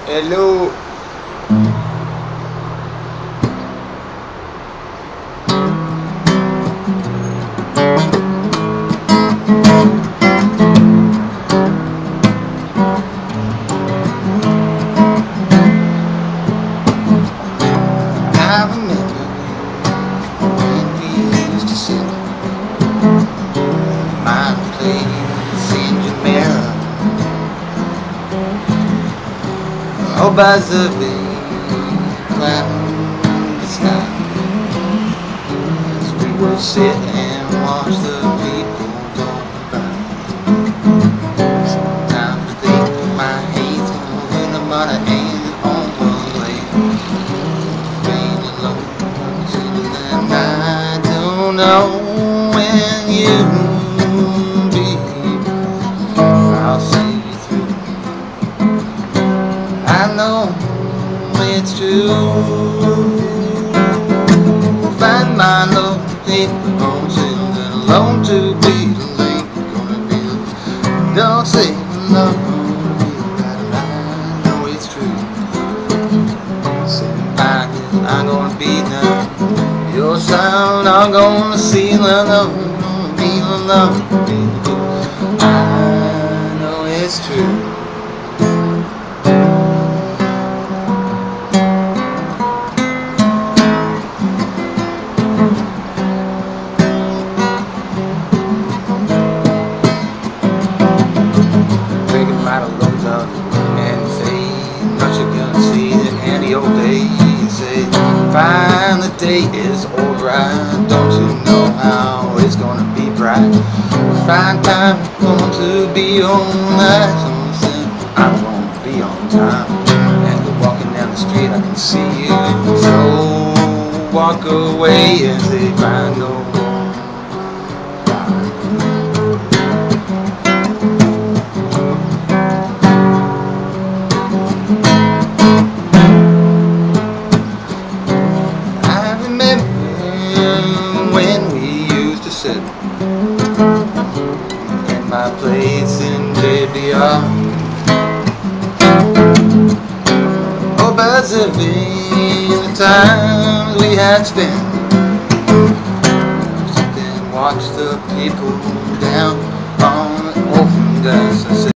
Hello. I remember when we used to sit in my place in Jamaica, all by the big cloudless night, as we would sit and watch the people go by. Sometimes I think my hands moving the money and on the way. Being alone, and I don't know when you'll be. I'll see you through. I know it's true. Find my love, ain't gonna sing alone to be late. Gonna be, don't say love, I know it's true. Sitting back, I'm gonna be now. Your sound, I'm gonna see the love, be the love. I know it's true. Drinking my lungs out and say, not you gonna see the handy old days. Say, fine, the day is alright. Don't you know how it's gonna be bright? Fine time, going to be alright. I'm gonna be on time. And you're walking down the street, I can see you. So walk away and say, find no more. When we used to sit in my place in JBR, oh, Pacific, the times we had spent, sit and watch the people down on the open desert.